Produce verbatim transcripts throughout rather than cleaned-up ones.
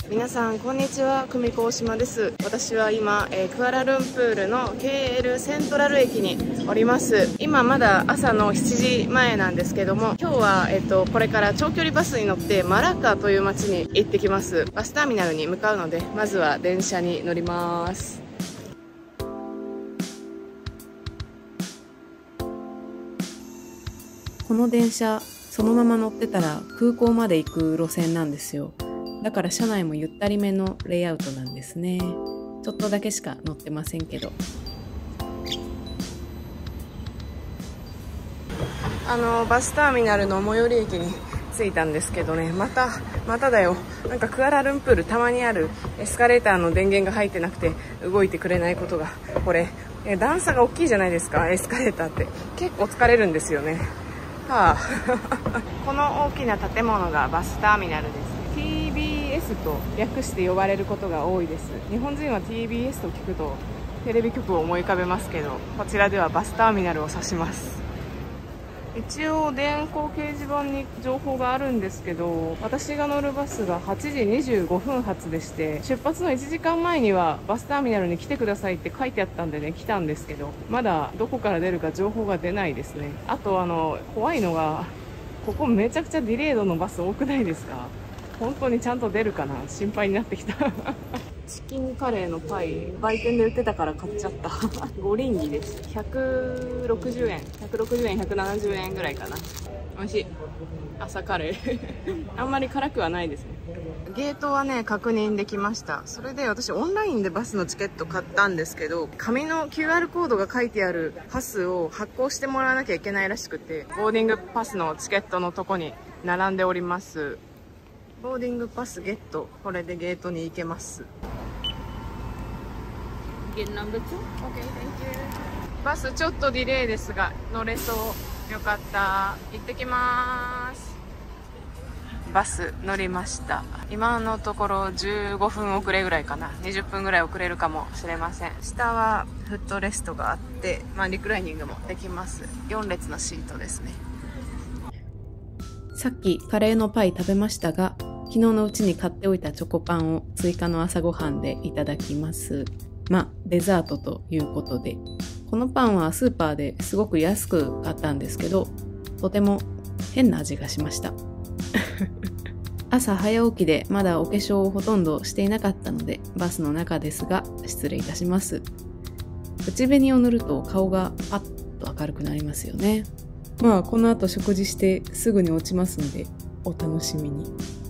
皆さんこんにちは、久美子大島です。私は今、えー、クアラルンプールの ケーエル セントラル駅におります。今まだ朝のしちじまえなんですけども、今日は、えっと、これから長距離バスに乗ってマラッカという街に行ってきます。バスターミナルに向かうので、まずは電車に乗ります。 この電車そのまま乗ってたら空港まで行く路線なんですよ。だから車内もゆったりめのレイアウトなんですね。ちょっとだけしか乗ってませんけど。 あのバスターミナルの最寄り駅に着いたんですけどね、またまただよ。なんかクアラルンプールたまにあるエスカレーターの電源が入ってなくて動いてくれないことが、これえ段差が大きいじゃないですか。エスカレーターって結構疲れるんですよね。はあ、この大きな建物がバスターミナルです。 ティービーエス と略して呼ばれることが多いです。日本人は ティービーエス と聞くとテレビ局を思い浮かべますけど、こちらではバスターミナルを指します。一応電光掲示板に情報があるんですけど、私が乗るバスがはちじにじゅうごふん発でして、出発のいちじかんまえにはバスターミナルに来てくださいって書いてあったんでね、来たんですけど、まだどこから出るか情報が出ないですね。あとあの怖いのが、ここめちゃくちゃディレイドのバス多くないですか？本当にちゃんと出るかな、心配になってきたチキンカレーのパイ売店で売ってたから買っちゃったごリンギです。ひゃくろくじゅうえん、ひゃくろくじゅうえん、ひゃくななじゅうえんぐらいかな。美味しい朝カレーあんまり辛くはないですね。ゲートはね確認できました。それで私オンラインでバスのチケット買ったんですけど、紙の キューアール コードが書いてあるパスを発行してもらわなきゃいけないらしくて、ボーディングパスのチケットのとこに並んでおります。ボーディングパスゲット、これでゲートに行けます。バスちょっとディレイですが乗れそう。よかった。行ってきます。バス乗りました。今のところじゅうごふん遅れぐらいかな。にじゅっぷんぐらい遅れるかもしれません。下はフットレストがあって、まあ、リクライニングもできます。よんれつのシートですね。 さっきカレーのパイ食べましたが、昨日のうちに買っておいたチョコパンを追加の朝ごはんでいただきます。まあデザートということで、このパンはスーパーですごく安く買ったんですけど、とても変な味がしました朝早起きでまだお化粧をほとんどしていなかったので、バスの中ですが失礼いたします。口紅を塗ると顔がパッと明るくなりますよね。まあこの後食事してすぐに落ちますのでお楽しみに。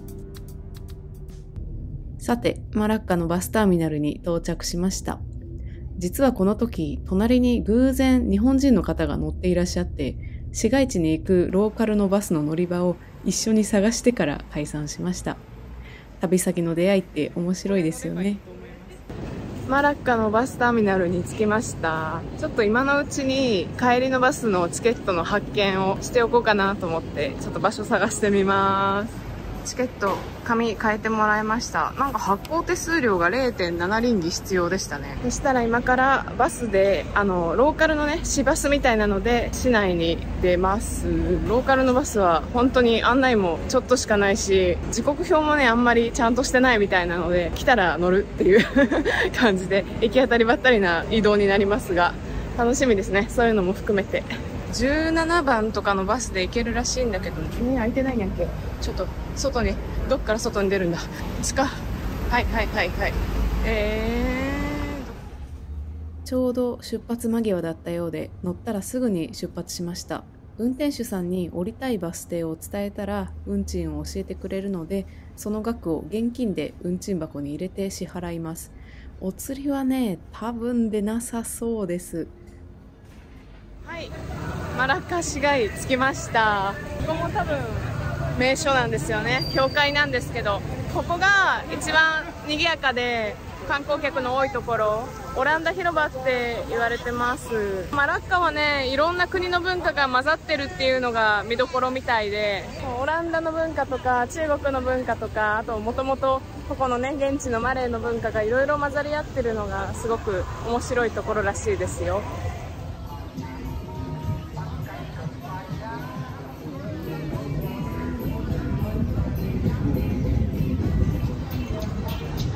さて、マラッカのバスターミナルに到着しました。実はこの時、隣に偶然日本人の方が乗っていらっしゃって、市街地に行くローカルのバスの乗り場を一緒に探してから解散しました。旅先の出会いって面白いですよね。 マラッカのバスターミナルに着きました。ちょっと今のうちに帰りのバスのチケットの発券をしておこうかなと思って、ちょっと場所探してみます。チケット紙変えてもらいました。なんか発行手数料が れいてんなな リンギ必要でしたね。そしたら今からバスであのローカルのね市バスみたいなので市内に出ます。ローカルのバスは本当に案内もちょっとしかないし、時刻表もねあんまりちゃんとしてないみたいなので、来たら乗るっていう感じで行き当たりばったりな移動になりますが、楽しみですね。そういうのも含めてじゅうななばんとかのバスで行けるらしいんだけど、ね、空いてないんやんけ。ちょっと外に、どっから外に出るんだ。地下。はいはいはいはい。えー、ちょうど出発間際だったようで、乗ったらすぐに出発しました。運転手さんに降りたいバス停を伝えたら運賃を教えてくれるので、その額を現金で運賃箱に入れて支払います。お釣りはね、多分出なさそうです。 はい、マラッカ市街着きました。ここも多分名所なんですよね。教会なんですけど、ここが一番賑やかで観光客の多いところ、オランダ広場って言われてます。マラッカはね、いろんな国の文化が混ざってるっていうのが見どころみたいで、オランダの文化とか中国の文化とか、あともともとここのね現地のマレーの文化がいろいろ混ざり合ってるのがすごく面白いところらしいですよ。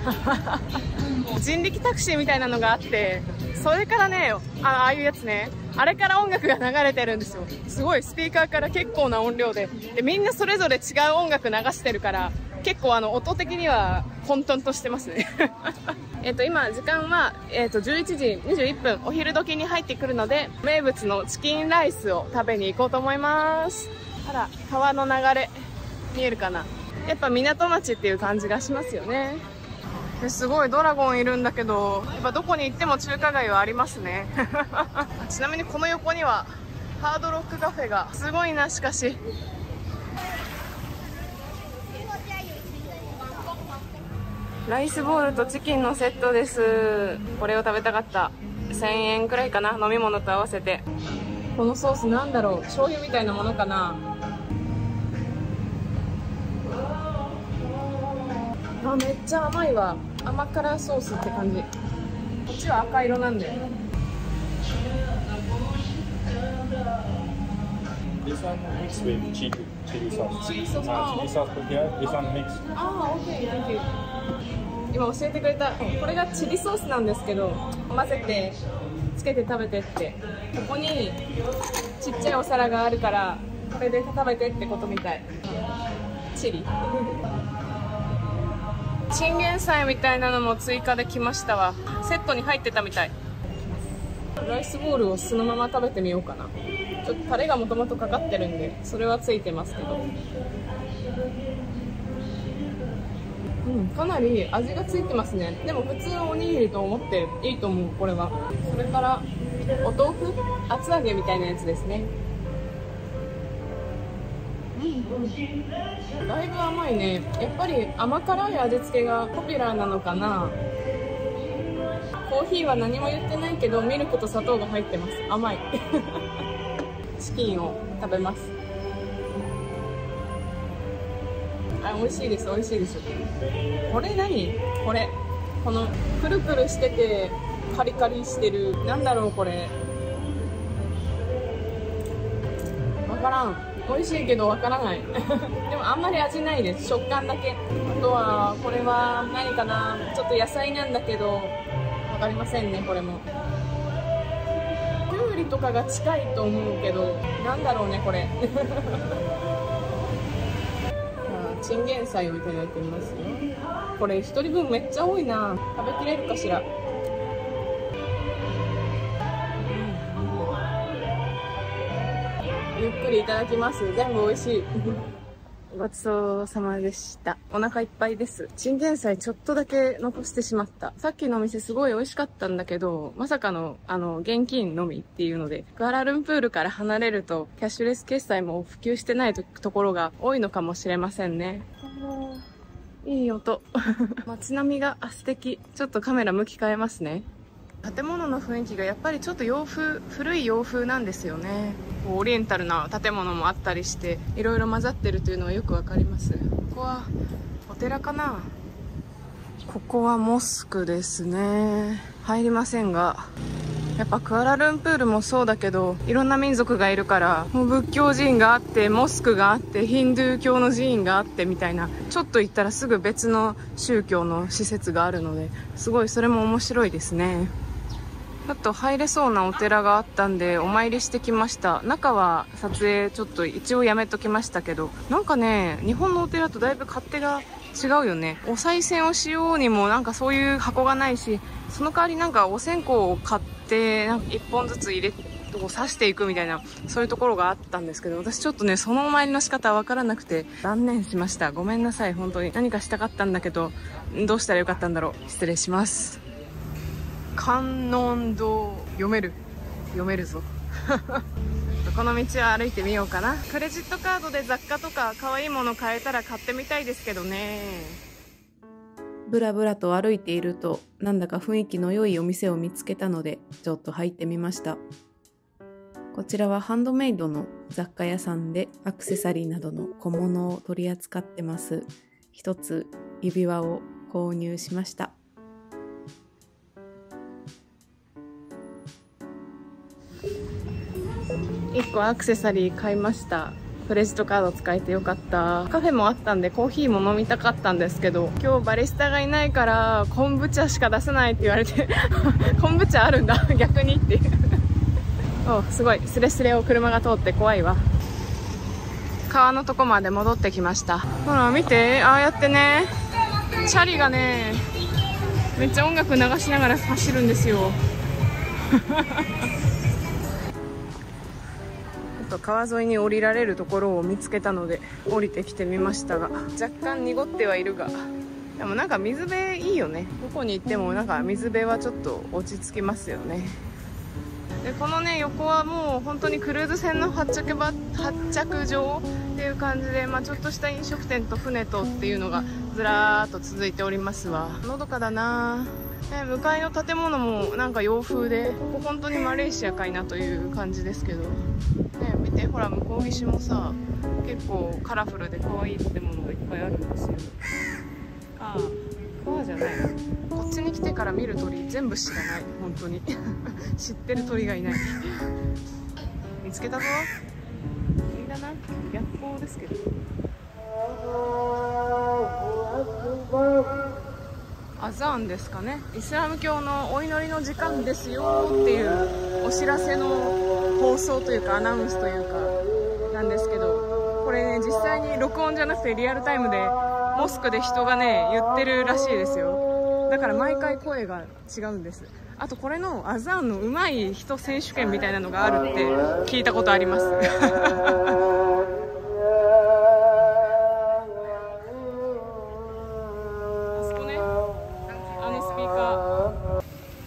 人力タクシーみたいなのがあって、それからね、あ、ああいうやつね、あれから音楽が流れてるんですよ。すごいスピーカーから結構な音量で、でみんなそれぞれ違う音楽流してるから、結構あの音的には混沌としてますね。えっと今時間は、えっとじゅういちじにじゅういっぷん、お昼時に入ってくるので、名物のチキンライスを食べに行こうと思います。あら、川の流れ見えるかな。やっぱ港町っていう感じがしますよね。ですごいドラゴンいるんだけど、やっぱどこに行っても中華街はありますね。ちなみにこの横にはハードロックカフェがすごいな。しかしライスボールとチキンのセットです。これを食べたかった。せんえんくらいかな、飲み物と合わせて。このソースなんだろう、醤油みたいなものかな。あ、めっちゃ甘いわ。甘辛ソースって感じ。こっちは赤色なんだよ。 This one mixed with chili, chili sauce. Chili sauce. Uh, chili sauce put here. This one mixed. ああ、OK、thank you。今教えてくれた。これがチリソースなんですけど、混ぜて、つけて食べてって。ここにちっちゃいお皿があるから、これで食べてってことみたい。チリ。チンゲン菜みたいなのも追加できましたわ。セットに入ってたみたい。ライスボールをそのまま食べてみようかな。ちょっとタレがもともとかかってるんで、それはついてますけど。うん、かなり味がついてますね。でも普通のおにぎりと思っていいと思う、これは。それから、お豆腐厚揚げみたいなやつですね。うんうん、だいぶ甘いね。やっぱり甘辛い味付けがポピュラーなのかな。コーヒーは何も言ってないけど、ミルクと砂糖が入ってます。甘い。チキンを食べます。あ、美味しいです、美味しいです。これ何？これ。この、くるくるしてて、カリカリしてる。なんだろう、これ。わからん。美味しいけどわからない。でもあんまり味ないです。食感だけ。あとは、これは何かな？ちょっと野菜なんだけど、わかりませんね、これも。きゅうりとかが近いと思うけど、なんだろうね、これ。チンゲン菜をいただいてみますよ。これひとりぶんめっちゃ多いな。食べきれるかしら。ゆっくりいただきます。全部美味しい。ごちそうさまでした。お腹いっぱいです。チンゲン菜ちょっとだけ残してしまった。さっきのお店すごい美味しかったんだけど、まさかの、あの、現金のみっていうので、クアラルンプールから離れると、キャッシュレス決済も普及してないところが多いのかもしれませんね。いい音。街並みが素敵。ちょっとカメラ向き変えますね。建物の雰囲気がやっぱりちょっと洋風、古い洋風なんですよね。オリエンタルな建物もあったりして、いろいろ混ざってるというのはよくわかります。ここはお寺かな？ここはモスクですね。入りませんが、やっぱクアラルンプールもそうだけど、いろんな民族がいるから、もう仏教寺院があって、モスクがあって、ヒンドゥー教の寺院があってみたいな、ちょっと行ったらすぐ別の宗教の施設があるので、すごいそれも面白いですね。ちょっと入れそうなお寺があったんでお参りしてきました。中は撮影ちょっと一応やめときましたけど、なんかね、日本のお寺とだいぶ勝手が違うよね。お賽銭をしようにもなんかそういう箱がないし、その代わりなんかお線香を買ってなんかいっぽんずつ入れこう刺していくみたいな、そういうところがあったんですけど、私ちょっとねそのお参りの仕方わからなくて断念しました。ごめんなさい。本当に何かしたかったんだけど、どうしたらよかったんだろう。失礼します。観音堂、読める読めるぞ。この道を歩いてみようかな。クレジットカードで雑貨とか可愛いもの買えたら買ってみたいですけどね。 ブラブラと歩いていると、なんだか雰囲気の良いお店を見つけたのでちょっと入ってみました。こちらはハンドメイドの雑貨屋さんで、アクセサリーなどの小物を取り扱ってます。一つ指輪を購入しました。いいっこアクセサリー買いました。 クレジットカード使えてよかった。カフェもあったんでコーヒーも飲みたかったんですけど、今日バリスタがいないから昆布茶しか出せないって言われて昆布茶あるんだ逆にっていうお、すごいスレスレを車が通って怖いわ。川のとこまで戻ってきました。ほら見て、ああやってね、チャリがねめっちゃ音楽流しながら走るんですよ川沿いに降りられるところを見つけたので降りてきてみましたが、若干濁ってはいるが、でもなんか水辺いいよね。どこに行ってもなんか水辺はちょっと落ち着きますよね。でこのね横はもう本当にクルーズ船の発着場発着場っていう感じで、まあ、ちょっとした飲食店と船とっていうのがずらーっと続いておりますわ。のどかだな、ね、向かいの建物もなんか洋風で、ここ本当にマレーシアかいなという感じですけど、ね、見てほら向こう岸もさ結構カラフルで可愛い建物がいっぱいあるんですよ。ああ川じゃない、こっちに来てから見る鳥全部知らない、本当に知ってる鳥がいない見つけたぞ。鳥だな、逆光ですけど。アザーンですかね、イスラム教のお祈りの時間ですよっていうお知らせの放送というかアナウンスというかなんですけど、これね実際に録音じゃなくてリアルタイムでモスクで人がね言ってるらしいですよ。だから毎回声が違うんです。あとこれのアザーンの上手い人選手権みたいなのがあるって聞いたことありますあそこね、あのスピーカー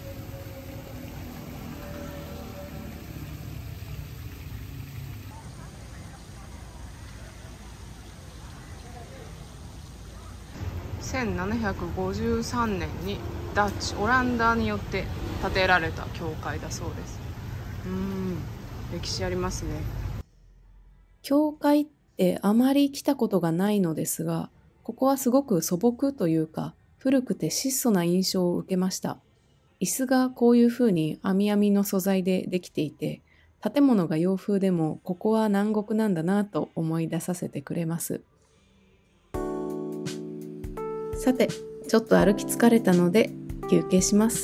せんななひゃくごじゅうさんねんにダッチオランダによって建てられた教会だそうです。うーん、歴史ありますね。 教会ってあまり来たことがないのですが、ここはすごく素朴というか古くて質素な印象を受けました。椅子がこういう風に網網の素材でできていて、建物が洋風でもここは南国なんだなと思い出させてくれます。さて、ちょっと歩き疲れたので休憩します。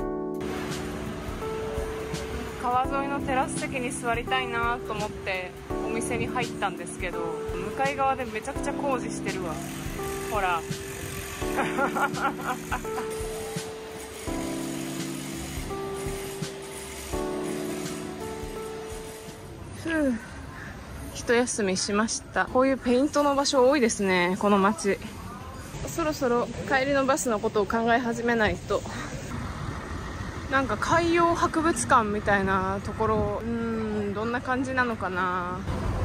川沿いのテラス席に座りたいなと思ってお店に入ったんですけど、向かい側でめちゃくちゃ工事してるわ。ほらふう、一休みしました。こういうペイントの場所多いですね、この街。そろそろ帰りのバスのことを考え始めないと。なんか海洋博物館みたいなところ、うーん、どんな感じなのかな。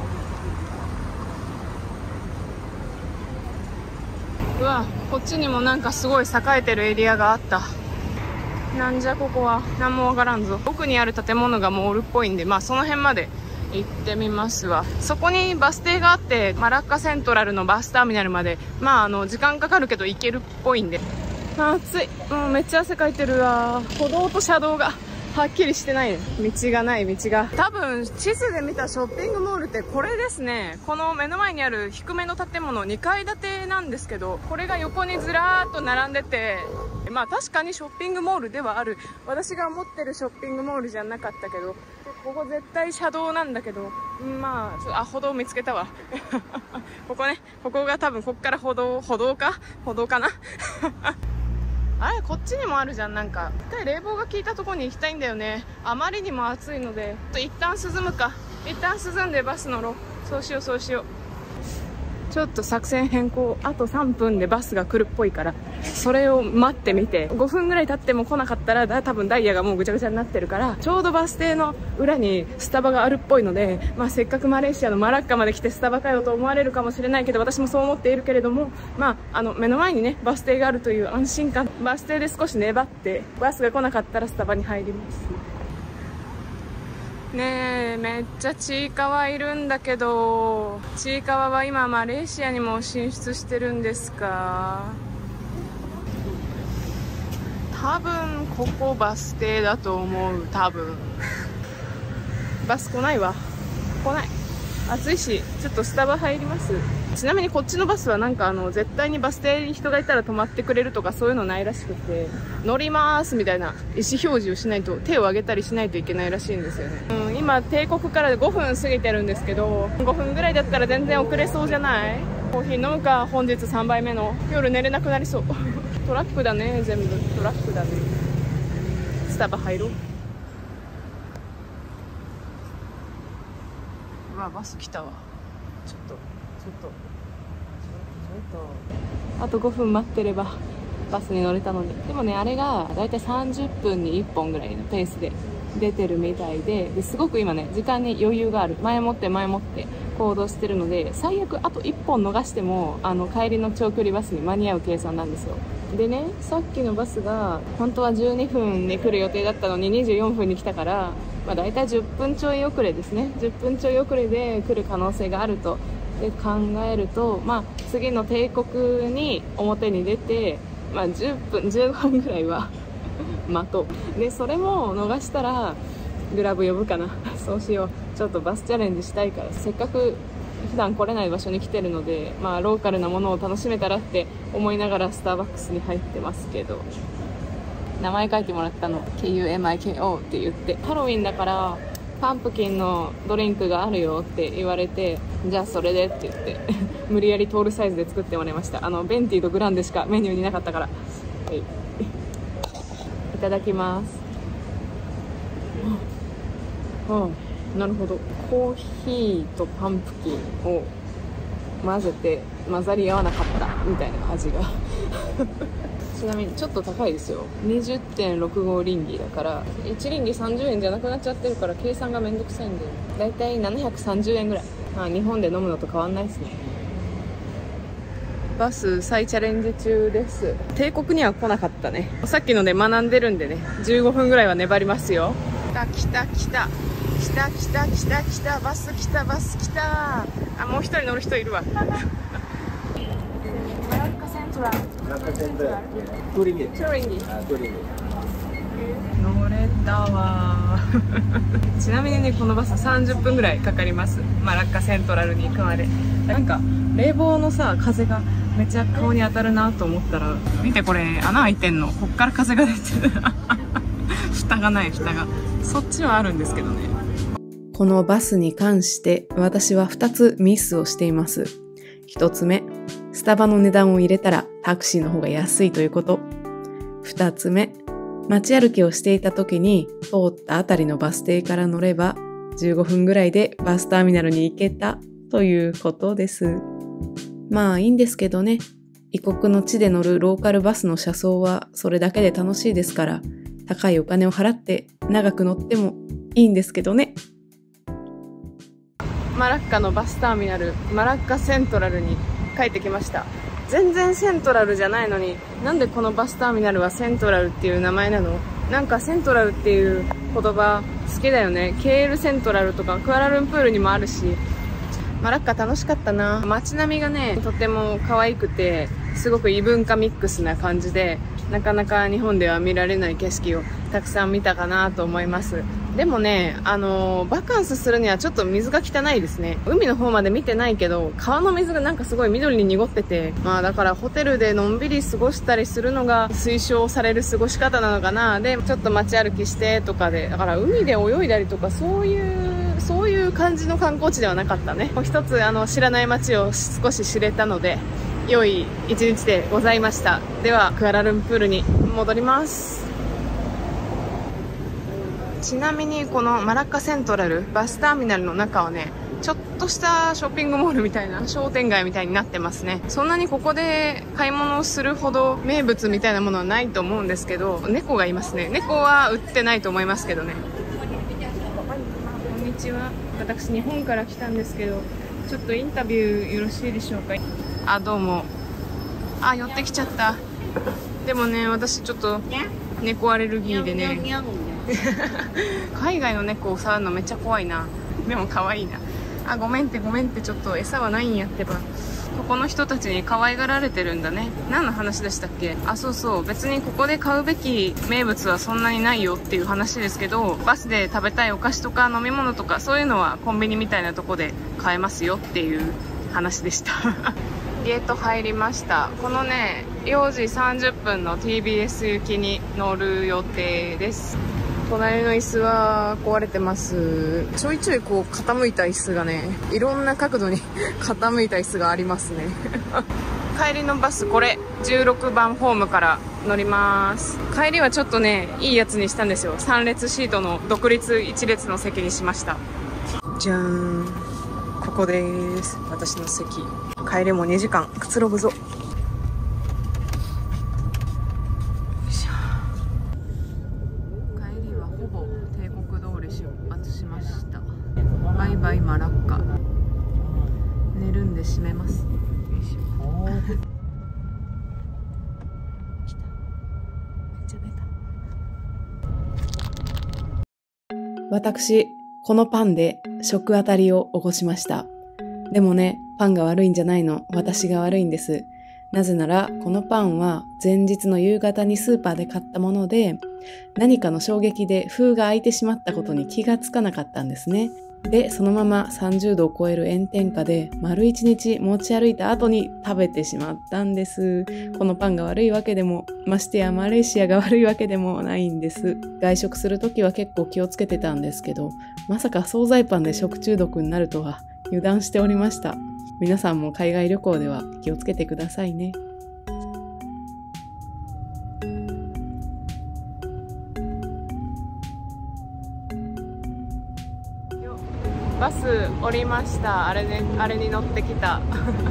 うわ、こっちにもなんかすごい栄えてるエリアがあった。なんじゃここは、なんもわからんぞ。奥にある建物がモールっぽいんで、まあその辺まで行ってみますわ。そこにバス停があって、マラッカセントラルのバスターミナルまでまああの時間かかるけど行けるっぽいんで。暑い、もうめっちゃ汗かいてるわ。歩道と車道がはっきりしてないね。道がない道が。多分地図で見たショッピングモールってこれですね。この目の前にある低めの建物にかい建てなんですけど、これが横にずらーっと並んでて、まあ確かにショッピングモールではある。私が思ってるショッピングモールじゃなかったけど、ここ絶対車道なんだけど、まあ、あ、歩道見つけたわ。ここね、ここが多分こっから歩道、歩道か歩道かなあれ、こっちにもあるじゃん。なんか一回冷房が効いたところに行きたいんだよね。あまりにも暑いので、ちょっと一旦涼むか。一旦涼んでバス乗ろう。そうしようそうしよう。ちょっと作戦変更。あとさんぷんでバスが来るっぽいから、それを待ってみて、ごふんぐらい経っても来なかったらだ多分ダイヤがもうぐちゃぐちゃになってるから、ちょうどバス停の裏にスタバがあるっぽいので、まあ、せっかくマレーシアのマラッカまで来てスタバかよと思われるかもしれないけど、私もそう思っているけれども、まあ、あの目の前にねバス停があるという安心感。バス停で少し粘ってバスが来なかったらスタバに入ります。ねえ、めっちゃちいかわいるんだけど、ちいかわは今マレーシアにも進出してるんですか？多分ここバス停だと思う。多分バス来ないわ。来ない。 暑いし、ちょっとスタバ入ります。ちなみにこっちのバスはなんかあの、絶対にバス停に人がいたら止まってくれるとかそういうのないらしくて、乗りまーすみたいな意思表示をしないと、手を挙げたりしないといけないらしいんですよね。うん、今帝国からごふん過ぎてるんですけど、ごふんぐらいだったら全然遅れそうじゃない？コーヒー飲むか、本日さんばいめの。夜寝れなくなりそう。トラックだね、全部。トラックだね。スタバ入ろう。うわ、バス来たわ。ちょっと、ちょっと、ちょっと。あとごふん待ってればバスに乗れたのに。でもね、あれがだいたいさんじゅっぷんにいっぽんぐらいのペースで出てるみたいで、ですごく今ね、時間に余裕がある。前もって前もって行動してるので、最悪あといっぽん逃しても、あの、帰りの長距離バスに間に合う計算なんですよ。でね、さっきのバスが本当はじゅうにふんに来る予定だったのににじゅうよんふんに来たから、まあ、大体じゅっぷんちょい遅れですね。じゅっぷんちょい遅れで来る可能性があるとで考えると、まあ、次の帝国に表に出て、まあ、じゅっぷんじゅうごふんぐらいは待とう。でそれも逃したらグラブ呼ぶかな。そうしよう。ちょっとバスチャレンジしたいから、せっかく普段来れない場所に来てるので、まあ、ローカルなものを楽しめたらって思いながらスターバックスに入ってますけど、名前書いてもらったの ケーユーエムアイケーオー って言って、ハロウィンだからパンプキンのドリンクがあるよって言われて、じゃあそれでって言って無理やりトールサイズで作ってもらいました。あのベンティとグランデしかメニューになかったから、はい、いただきます。ああ、なるほど。コーヒーとパンプキンを混ぜて混ざり合わなかったみたいな味がちなみにちょっと高いですよ。 にじゅってんろくご リンギだから、いちリンギさんじゅうえんじゃなくなっちゃってるから計算がめんどくさいんで、だいたいななひゃくさんじゅうえんぐらい。まあ日本で飲むのと変わんないですね。バス再チャレンジ中です。帝国には来なかったね。さっきので学んでるんでね、じゅうごふんぐらいは粘りますよ。来た来た来た来た来た来た来た、バス来たバス来た。あ、もう一人乗る人いるわ。マラッカセントラル。マラッカセントラル。トゥリンギ。トゥリンギ。あ、トゥリンギ。乗れたわ。ちなみにね、このバスさんじゅっぷんぐらいかかります。マラッカセントラルに行くまで。なんか冷房のさ、風がめっちゃ顔に当たるなと思ったら、見てこれ穴開いてんの。こっから風が出てる。蓋がない、蓋が。そっちはあるんですけどね。 このバスに関して私はふたつミスをしています。ひとつめ、スタバの値段を入れたらタクシーの方が安いということ。ふたつめ、街歩きをしていた時に通ったあたりのバス停から乗ればじゅうごふんぐらいでバスターミナルに行けたということです。まあいいんですけどね。異国の地で乗るローカルバスの車窓はそれだけで楽しいですから、高いお金を払って長く乗ってもいいんですけどね。 マラッカのバスターミナル、マラッカセントラルに帰ってきました。全然セントラルじゃないのに、なんでこのバスターミナルはセントラルっていう名前なの？なんかセントラルっていう言葉好きだよね。ケーエルセントラルとかクアラルンプールにもあるし、マラッカ楽しかったな。街並みがね、とても可愛くて、すごく異文化ミックスな感じで、なかなか日本では見られない景色をたくさん見たかなと思います。でもね、あのー、バカンスするにはちょっと水が汚いですね。海の方まで見てないけど、川の水がなんかすごい緑に濁ってて、まあだからホテルでのんびり過ごしたりするのが推奨される過ごし方なのかな。で、ちょっと街歩きしてとかで、だから海で泳いだりとかそういう、そういう感じの観光地ではなかったね。もう一つあの知らない街を少し知れたので、良い一日でございました。では、クアラルンプールに戻ります。ちなみにこのマラッカセントラルバスターミナルの中はね、ちょっとしたショッピングモールみたいな商店街みたいになってますね。そんなにここで買い物をするほど名物みたいなものはないと思うんですけど、猫がいますね。猫は売ってないと思いますけどね。こんにちは。私日本から来たんですけど、ちょっとインタビューよろしいでしょうか。あ、どうも。あ、寄ってきちゃった。でもね、私ちょっと猫アレルギーでね、海外の猫を触るのめっちゃ怖いな。でも可愛いな。あ、ごめんってごめんって、ちょっと餌はないんやってば。ここの人たちに可愛がられてるんだね。何の話でしたっけ？あ、そうそう。別にここで買うべき名物はそんなにないよっていう話ですけど、バスで食べたいお菓子とか飲み物とかそういうのはコンビニみたいなとこで買えますよっていう話でした。ゲート入りました。このね、よじさんじゅっぷんの ティービーエス 行きに乗る予定です。隣の椅子は壊れてます。ちょいちょいこう傾いた椅子がね、いろんな角度に傾いた椅子がありますね。帰りのバス、これじゅうろくばんホームから乗ります。帰りはちょっとね、いいやつにしたんですよ。さん列シートの独立いち列の席にしました。じゃーん、ここです。私の席。帰りもにじかんくつろぐぞ。バイバイマラッカ。寝るんで閉めます。よいしょ。来た。めっちゃ出た。 私、このパンで食あたりを起こしました。でもね、パンが悪いんじゃないの。私が悪いんです。なぜなら、このパンは前日の夕方にスーパーで買ったもので、何かの衝撃で封が開いてしまったことに気がつかなかったんですね。で、そのままさんじゅうどを超える炎天下で丸一日持ち歩いた後に食べてしまったんです。このパンが悪いわけでも、ましてやマレーシアが悪いわけでもないんです。外食するときは結構気をつけてたんですけど、まさか惣菜パンで食中毒になるとは油断しておりました。皆さんも海外旅行では気をつけてくださいね。 バス降りました。あれね、あれに乗ってきた。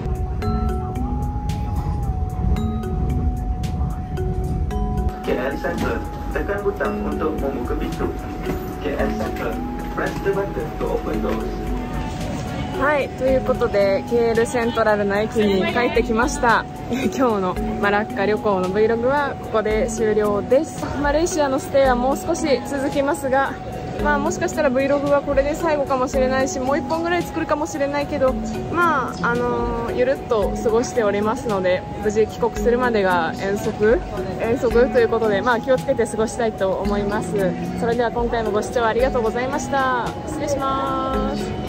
ケーエル Central, tekan butang untuk membuka pintu. ケーエル Central, press the button to open doors. はい、ということで ケーエル セントラルの駅に帰ってきました。今日のマラッカ旅行の Vlog はここで終了です。マレーシアのステイはもう少し続きますが、まあもしかしたら Vlog はこれで最後かもしれないし、もういっぽんぐらい作るかもしれないけど、まああのー、ゆるっと過ごしておりますので、無事帰国するまでが遠足遠足ということで、まあ気をつけて過ごしたいと思います。それでは今回もご視聴ありがとうございました。失礼します。